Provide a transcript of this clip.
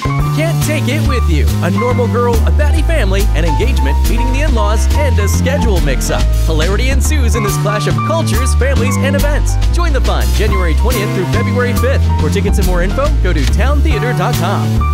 You can't take it with you. A normal girl, a batty family, an engagement, meeting the in-laws, and a schedule mix-up. Hilarity ensues in this clash of cultures, families, and events. Join the fun January 20th through February 5th. For tickets and more info, go to towntheater.com.